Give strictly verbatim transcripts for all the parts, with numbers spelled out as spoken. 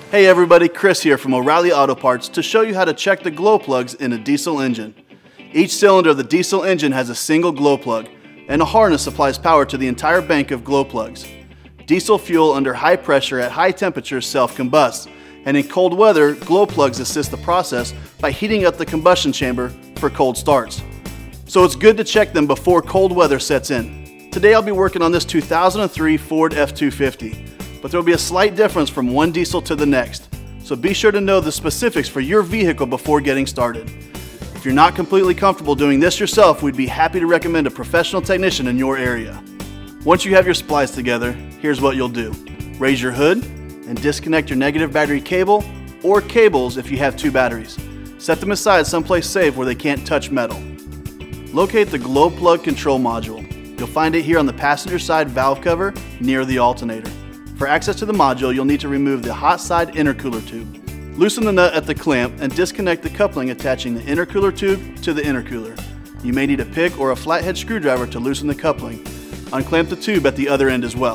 Hey everybody, Chris here from O'Reilly Auto Parts to show you how to check the glow plugs in a diesel engine. Each cylinder of the diesel engine has a single glow plug, and a harness supplies power to the entire bank of glow plugs. Diesel fuel under high pressure at high temperatures self-combusts, and in cold weather, glow plugs assist the process by heating up the combustion chamber for cold starts. So it's good to check them before cold weather sets in. Today I'll be working on this two thousand three Ford F two fifty. But there will be a slight difference from one diesel to the next, so be sure to know the specifics for your vehicle before getting started. If you're not completely comfortable doing this yourself, we'd be happy to recommend a professional technician in your area. Once you have your splice together, here's what you'll do. Raise your hood and disconnect your negative battery cable or cables if you have two batteries. Set them aside someplace safe where they can't touch metal. Locate the glow plug control module. You'll find it here on the passenger side valve cover near the alternator. For access to the module, you'll need to remove the hot side intercooler tube. Loosen the nut at the clamp and disconnect the coupling attaching the intercooler tube to the intercooler. You may need a pick or a flathead screwdriver to loosen the coupling. Unclamp the tube at the other end as well.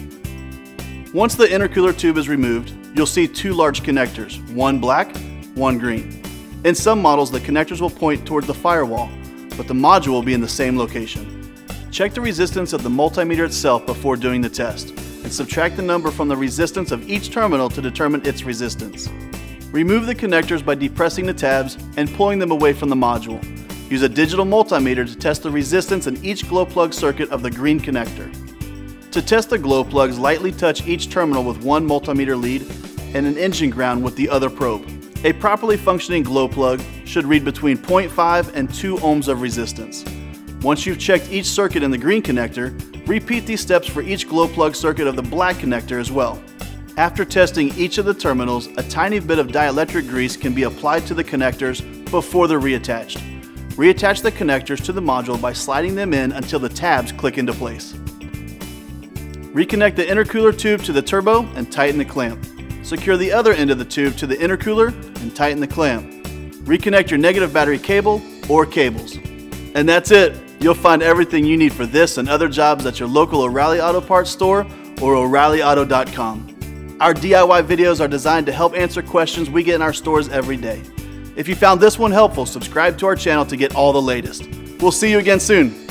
Once the intercooler tube is removed, you'll see two large connectors, one black, one green. In some models, the connectors will point towards the firewall, but the module will be in the same location. Check the resistance of the multimeter itself before doing the test, and subtract the number from the resistance of each terminal to determine its resistance. Remove the connectors by depressing the tabs and pulling them away from the module. Use a digital multimeter to test the resistance in each glow plug circuit of the green connector. To test the glow plugs, lightly touch each terminal with one multimeter lead and an engine ground with the other probe. A properly functioning glow plug should read between zero point five and two ohms of resistance. Once you've checked each circuit in the green connector, repeat these steps for each glow plug circuit of the black connector as well. After testing each of the terminals, a tiny bit of dielectric grease can be applied to the connectors before they're reattached. Reattach the connectors to the module by sliding them in until the tabs click into place. Reconnect the intercooler tube to the turbo and tighten the clamp. Secure the other end of the tube to the intercooler and tighten the clamp. Reconnect your negative battery cable or cables. And that's it. You'll find everything you need for this and other jobs at your local O'Reilly Auto Parts store or O'Reilly Auto dot com. Our D I Y videos are designed to help answer questions we get in our stores every day. If you found this one helpful, subscribe to our channel to get all the latest. We'll see you again soon.